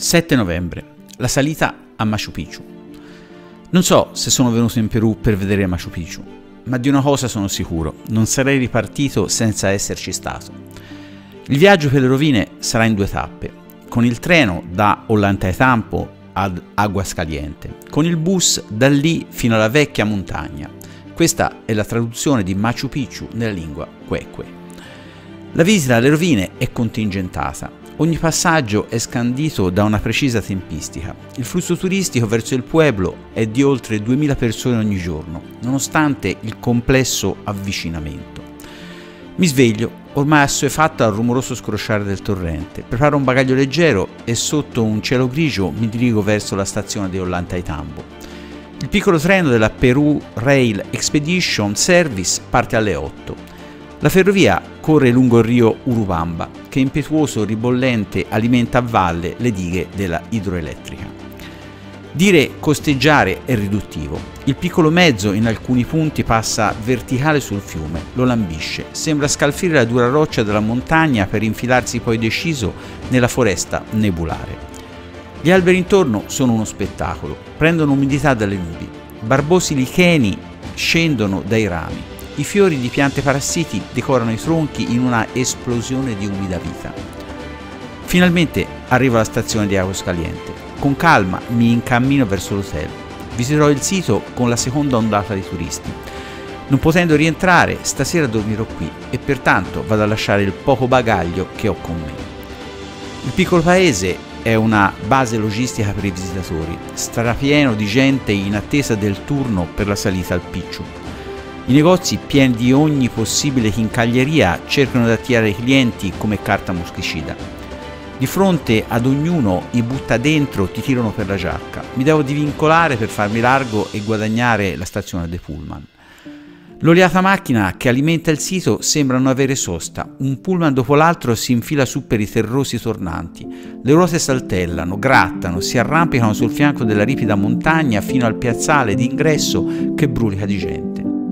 7 novembre, la salita a Machu Picchu. Non so se sono venuto in Perù per vedere Machu Picchu, ma di una cosa sono sicuro, non sarei ripartito senza esserci stato. Il viaggio per le rovine sarà in 2 tappe, con il treno da Ollantaytambo ad Aguascaliente, con il bus da lì fino alla vecchia montagna. Questa è la traduzione di Machu Picchu nella lingua Quechua. La visita alle rovine è contingentata. Ogni passaggio è scandito da una precisa tempistica. Il flusso turistico verso il pueblo è di oltre 2000 persone ogni giorno, nonostante il complesso avvicinamento. Mi sveglio, ormai assuefatto al rumoroso scrosciare del torrente, preparo un bagaglio leggero e sotto un cielo grigio mi dirigo verso la stazione di Ollantaytambo. Il piccolo treno della Peru Rail Expedition Service parte alle 8. La ferrovia corre lungo il rio Urubamba, che impetuoso ribollente alimenta a valle le dighe della idroelettrica. Dire costeggiare è riduttivo. Il piccolo mezzo in alcuni punti passa verticale sul fiume, lo lambisce, sembra scalfire la dura roccia della montagna per infilarsi poi deciso nella foresta nebulare. Gli alberi intorno sono uno spettacolo, prendono umidità dalle nubi, barbosi licheni scendono dai rami. I fiori di piante parassiti decorano i tronchi in una esplosione di umida vita. Finalmente arrivo alla stazione di Aguascaliente. Con calma mi incammino verso l'hotel. Visiterò il sito con la seconda ondata di turisti. Non potendo rientrare, stasera dormirò qui e pertanto vado a lasciare il poco bagaglio che ho con me. Il piccolo paese è una base logistica per i visitatori, strapieno di gente in attesa del turno per la salita al Picchu. I negozi pieni di ogni possibile chincaglieria cercano di attirare i clienti come carta moschicida. Di fronte ad ognuno i butta dentro ti tirano per la giacca. Mi devo divincolare per farmi largo e guadagnare la stazione dei pullman. L'oliata macchina che alimenta il sito sembra non avere sosta. Un pullman dopo l'altro si infila su per i terrosi tornanti. Le ruote saltellano, grattano, si arrampicano sul fianco della ripida montagna fino al piazzale d'ingresso che brulica di gente.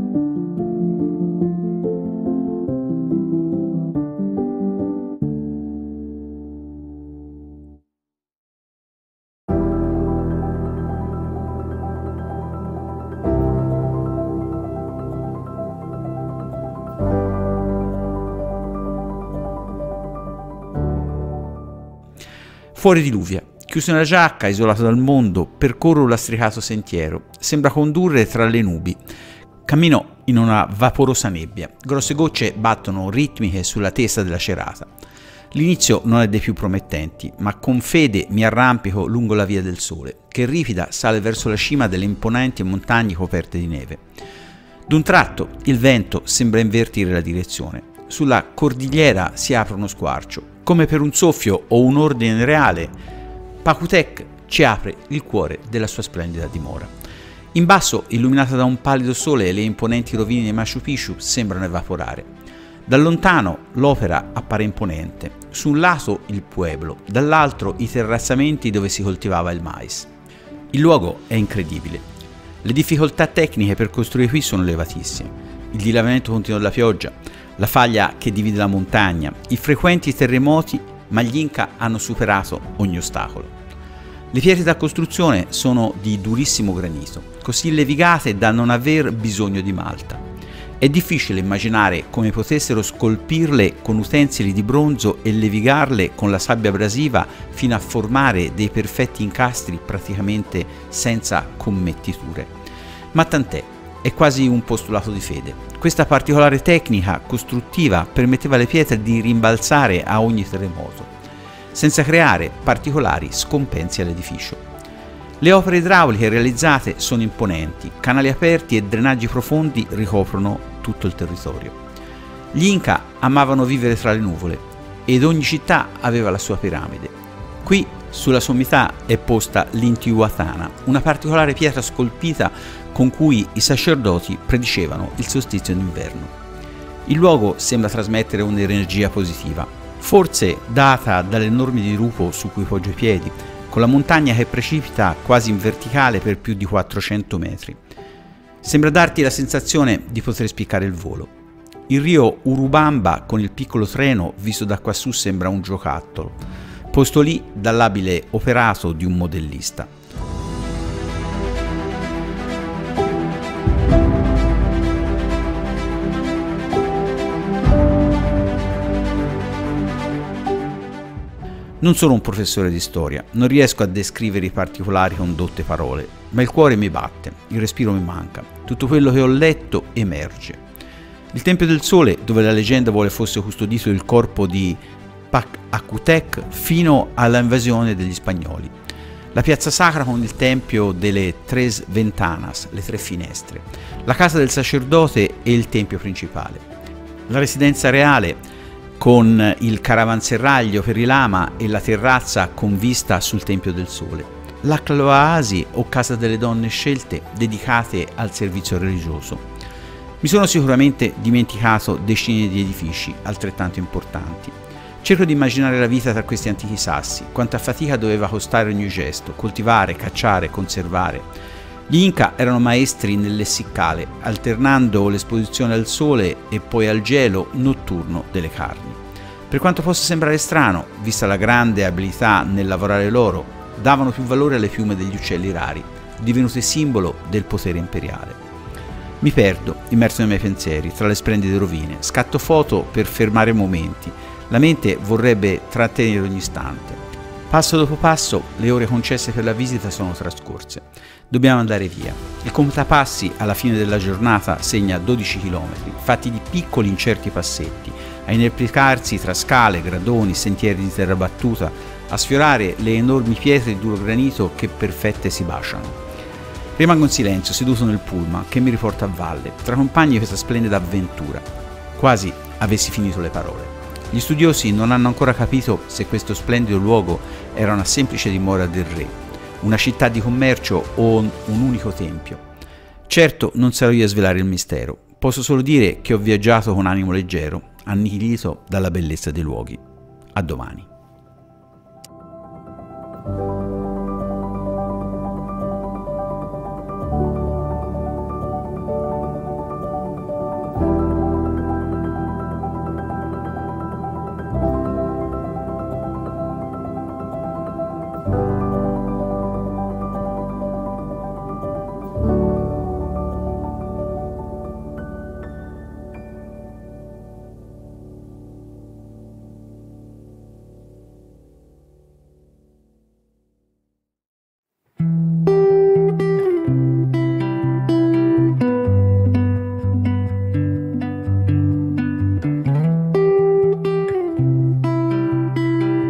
Fuori diluvia, chiuso nella giacca, isolato dal mondo, percorro un lastricato sentiero. Sembra condurre tra le nubi. Cammino in una vaporosa nebbia. Grosse gocce battono ritmiche sulla testa della cerata. L'inizio non è dei più promettenti, ma con fede mi arrampico lungo la via del sole, che ripida sale verso la cima delle imponenti montagne coperte di neve. D'un tratto il vento sembra invertire la direzione. Sulla cordigliera si apre uno squarcio. Come per un soffio o un ordine reale, Pachacutec ci apre il cuore della sua splendida dimora. In basso, illuminata da un pallido sole, le imponenti rovine di Machu Picchu sembrano evaporare. Da lontano l'opera appare imponente. Su un lato il pueblo, dall'altro i terrazzamenti dove si coltivava il mais. Il luogo è incredibile. Le difficoltà tecniche per costruire qui sono elevatissime. Il dilavamento continuo della pioggia, la faglia che divide la montagna, i frequenti terremoti, ma gli Inca hanno superato ogni ostacolo. Le pietre da costruzione sono di durissimo granito, così levigate da non aver bisogno di malta. È difficile immaginare come potessero scolpirle con utensili di bronzo e levigarle con la sabbia abrasiva fino a formare dei perfetti incastri praticamente senza commettiture. Ma tant'è, è quasi un postulato di fede. Questa particolare tecnica costruttiva permetteva alle pietre di rimbalzare a ogni terremoto, senza creare particolari scompensi all'edificio. Le opere idrauliche realizzate sono imponenti, canali aperti e drenaggi profondi ricoprono tutto il territorio. Gli Inca amavano vivere tra le nuvole ed ogni città aveva la sua piramide. Qui sulla sommità è posta l'Intihuatana, una particolare pietra scolpita con cui i sacerdoti predicevano il solstizio d'inverno. Il luogo sembra trasmettere un'energia positiva, forse data dall'enorme dirupo su cui poggio i piedi, con la montagna che precipita quasi in verticale per più di 400 metri. Sembra darti la sensazione di poter spiccare il volo. Il rio Urubamba con il piccolo treno visto da quassù sembra un giocattolo. posto lì dall'abile operato di un modellista. Non sono un professore di storia, non riesco a descrivere i particolari con dotte parole, ma il cuore mi batte, il respiro mi manca, tutto quello che ho letto emerge. Il Tempio del Sole, dove la leggenda vuole fosse custodito il corpo di Pachacutec fino all'invasione degli spagnoli. La piazza sacra con il tempio delle Tres Ventanas, le tre finestre, la casa del sacerdote e il tempio principale. La residenza reale con il caravanserraglio per i lama e la terrazza con vista sul Tempio del Sole. La cloasi o casa delle donne scelte dedicate al servizio religioso. Mi sono sicuramente dimenticato decine di edifici altrettanto importanti. Cerco di immaginare la vita tra questi antichi sassi, quanta fatica doveva costare ogni gesto, coltivare, cacciare, conservare. Gli Inca erano maestri nel lessicale, alternando l'esposizione al sole e poi al gelo notturno delle carni. Per quanto possa sembrare strano, vista la grande abilità nel lavorare l'oro, davano più valore alle piume degli uccelli rari, divenute simbolo del potere imperiale. Mi perdo, immerso nei miei pensieri, tra le splendide rovine, scatto foto per fermare momenti, la mente vorrebbe trattenere ogni istante. Passo dopo passo, le ore concesse per la visita sono trascorse. Dobbiamo andare via. Il contapassi alla fine della giornata segna 12 km, fatti di piccoli incerti passetti, a inerpicarsi tra scale, gradoni, sentieri di terra battuta, a sfiorare le enormi pietre di duro granito che perfette si baciano. Rimango in silenzio, seduto nel pullman che mi riporta a valle, tra compagni di questa splendida avventura. Quasi avessi finito le parole. Gli studiosi non hanno ancora capito se questo splendido luogo era una semplice dimora del re, una città di commercio o un unico tempio. Certo, non sarò io a svelare il mistero. Posso solo dire che ho viaggiato con animo leggero, annichilito dalla bellezza dei luoghi. A domani.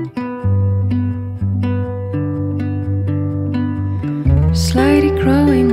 Slowly growing